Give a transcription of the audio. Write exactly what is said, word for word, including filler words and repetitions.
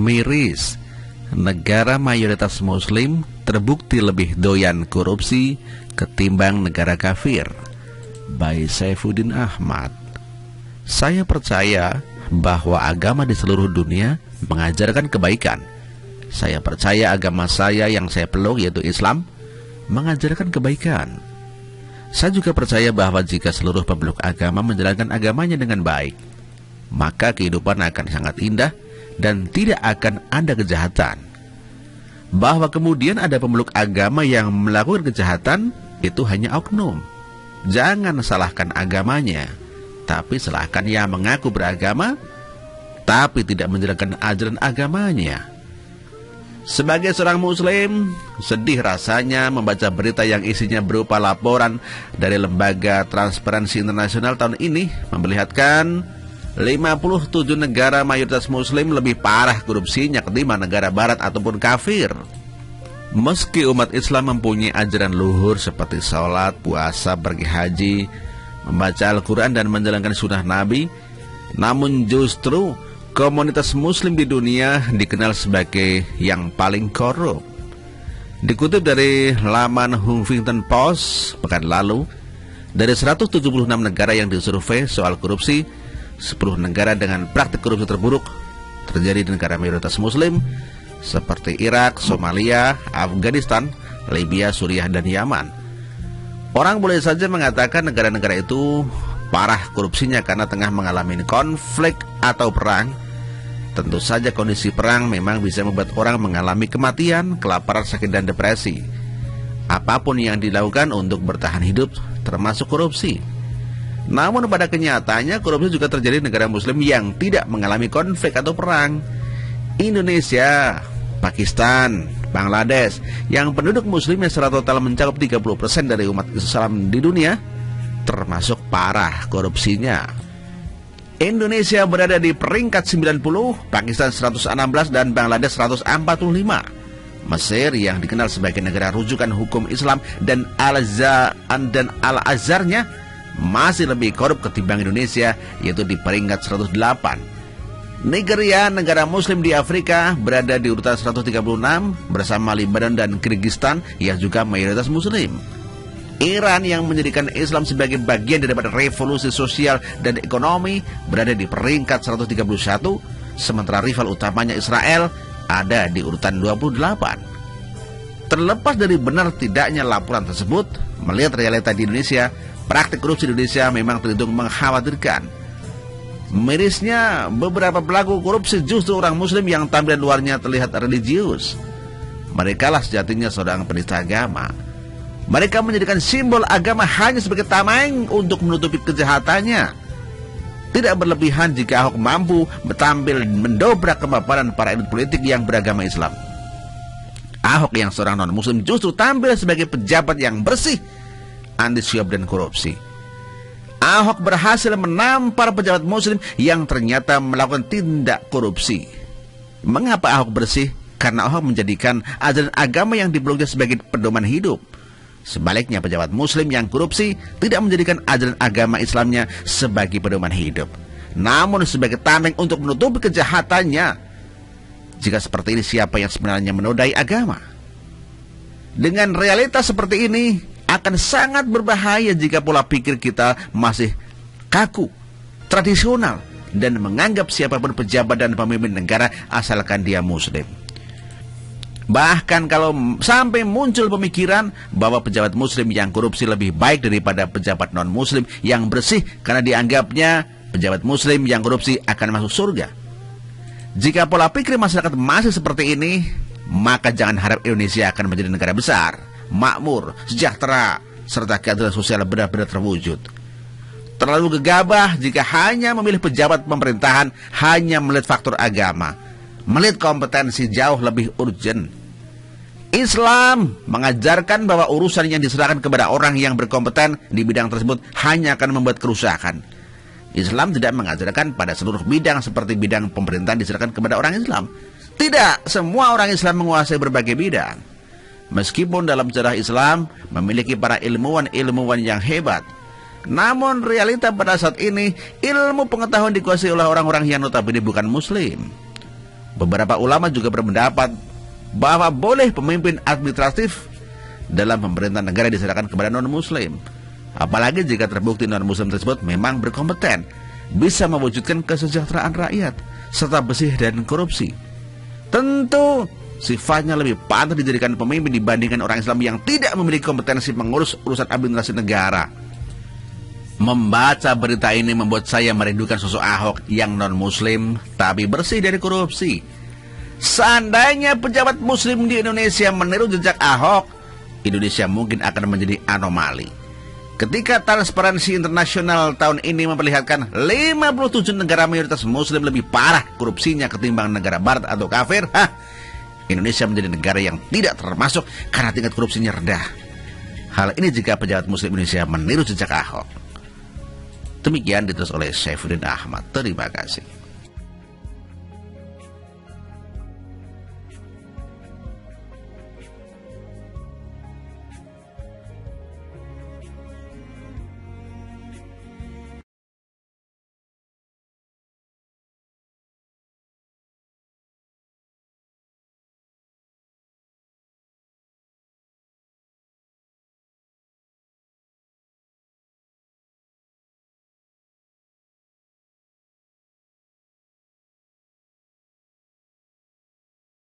miris. Negara mayoritas muslim terbukti lebih doyan korupsi ketimbang negara kafir. By Saifuddin Ahmad. Saya percaya bahwa agama di seluruh dunia mengajarkan kebaikan. Saya percaya agama saya yang saya peluk, yaitu Islam, mengajarkan kebaikan. Saya juga percaya bahwa jika seluruh pemeluk agama menjalankan agamanya dengan baik, maka kehidupan akan sangat indah dan tidak akan ada kejahatan. Bahwa kemudian ada pemeluk agama yang melakukan kejahatan, itu hanya oknum. Jangan salahkan agamanya, tapi salahkan yang mengaku beragama tapi tidak menjalankan ajaran agamanya. Sebagai seorang muslim, sedih rasanya membaca berita yang isinya berupa laporan dari lembaga Transparansi Internasional tahun ini memperlihatkan lima puluh tujuh negara mayoritas muslim lebih parah korupsinya ketimbang negara barat ataupun kafir. Meski umat Islam mempunyai ajaran luhur seperti sholat, puasa, pergi haji, membaca Al-Quran dan menjalankan sunnah Nabi, namun justru komunitas muslim di dunia dikenal sebagai yang paling korup. Dikutip dari laman Huffington Post pekan lalu, dari seratus tujuh puluh enam negara yang disurvei soal korupsi, sepuluh negara dengan praktik korupsi terburuk terjadi di negara mayoritas muslim seperti Irak, Somalia, Afghanistan, Libya, Suriah, dan Yaman. Orang boleh saja mengatakan negara-negara itu parah korupsinya karena tengah mengalami konflik atau perang. Tentu saja kondisi perang memang bisa membuat orang mengalami kematian, kelaparan, sakit, dan depresi. Apapun yang dilakukan untuk bertahan hidup termasuk korupsi. Namun pada kenyataannya korupsi juga terjadi di negara muslim yang tidak mengalami konflik atau perang. Indonesia, Pakistan, Bangladesh, yang penduduk muslimnya secara total mencakup tiga puluh persen dari umat Islam di dunia, termasuk parah korupsinya. Indonesia berada di peringkat sembilan puluh, Pakistan seratus enam belas, dan Bangladesh seratus empat puluh lima. Mesir yang dikenal sebagai negara rujukan hukum Islam dan Al-Azhar dan Al-Azharnya masih lebih korup ketimbang Indonesia, yaitu di peringkat seratus delapan. Nigeria, negara muslim di Afrika, berada di urutan seratus tiga puluh enam bersama Lebanon dan Kyrgyzstan yang juga mayoritas muslim. Iran yang menjadikan Islam sebagai bagian daripada revolusi sosial dan ekonomi berada di peringkat seratus tiga puluh satu, sementara rival utamanya Israel ada di urutan dua puluh delapan. Terlepas dari benar tidaknya laporan tersebut, melihat realita di Indonesia, praktik korupsi di Indonesia memang terhitung mengkhawatirkan. Mirisnya, beberapa pelaku korupsi justru orang muslim yang tampilan luarnya terlihat religius. Merekalah sejatinya seorang penista agama. Mereka menjadikan simbol agama hanya sebagai tameng untuk menutupi kejahatannya. Tidak berlebihan jika Ahok mampu tampil mendobrak kemapanan para elit politik yang beragama Islam. Ahok yang seorang non-muslim justru tampil sebagai pejabat yang bersih, anti suap dan korupsi. Ahok berhasil menampar pejabat muslim yang ternyata melakukan tindak korupsi. Mengapa Ahok bersih? Karena Ahok menjadikan ajaran agama yang dipeluknya sebagai pedoman hidup. Sebaliknya, pejabat muslim yang korupsi tidak menjadikan ajaran agama Islamnya sebagai pedoman hidup, namun sebagai tameng untuk menutupi kejahatannya. Jika seperti ini, siapa yang sebenarnya menodai agama? Dengan realitas seperti ini, akan sangat berbahaya jika pola pikir kita masih kaku, tradisional, dan menganggap siapapun pejabat dan pemimpin negara asalkan dia muslim. Bahkan kalau sampai muncul pemikiran bahwa pejabat muslim yang korupsi lebih baik daripada pejabat non-muslim yang bersih karena dianggapnya pejabat muslim yang korupsi akan masuk surga. Jika pola pikir masyarakat masih seperti ini, maka jangan harap Indonesia akan menjadi negara besar, makmur, sejahtera, serta keadilan sosial benar-benar terwujud. Terlalu gegabah jika hanya memilih pejabat pemerintahan hanya melihat faktor agama. Melihat kompetensi jauh lebih urgent. Islam mengajarkan bahwa urusan yang diserahkan kepada orang yang berkompeten di bidang tersebut hanya akan membuat kerusakan. Islam tidak mengajarkan pada seluruh bidang seperti bidang pemerintahan diserahkan kepada orang Islam. Tidak, semua orang Islam menguasai berbagai bidang. Meskipun dalam sejarah Islam memiliki para ilmuwan-ilmuwan yang hebat, namun realita pada saat ini ilmu pengetahuan dikuasai oleh orang-orang yang notabene bukan muslim. Beberapa ulama juga berpendapat bahwa boleh pemimpin administratif dalam pemerintahan negara diserahkan kepada non-muslim, apalagi jika terbukti non-muslim tersebut memang berkompeten, bisa mewujudkan kesejahteraan rakyat, serta bersih dan korupsi. Tentu sifatnya lebih pantas dijadikan pemimpin dibandingkan orang Islam yang tidak memiliki kompetensi mengurus urusan administrasi negara. Membaca berita ini membuat saya merindukan sosok Ahok yang non-muslim tapi bersih dari korupsi. Seandainya pejabat muslim di Indonesia meniru jejak Ahok, Indonesia mungkin akan menjadi anomali. Ketika Transparansi Internasional tahun ini memperlihatkan lima puluh tujuh negara mayoritas muslim lebih parah korupsinya ketimbang negara barat atau kafir, hah, Indonesia menjadi negara yang tidak termasuk karena tingkat korupsinya rendah. Hal ini jika pejabat muslim Indonesia meniru jejak Ahok. Demikian ditulis oleh Saifuddin Ahmad. Terima kasih.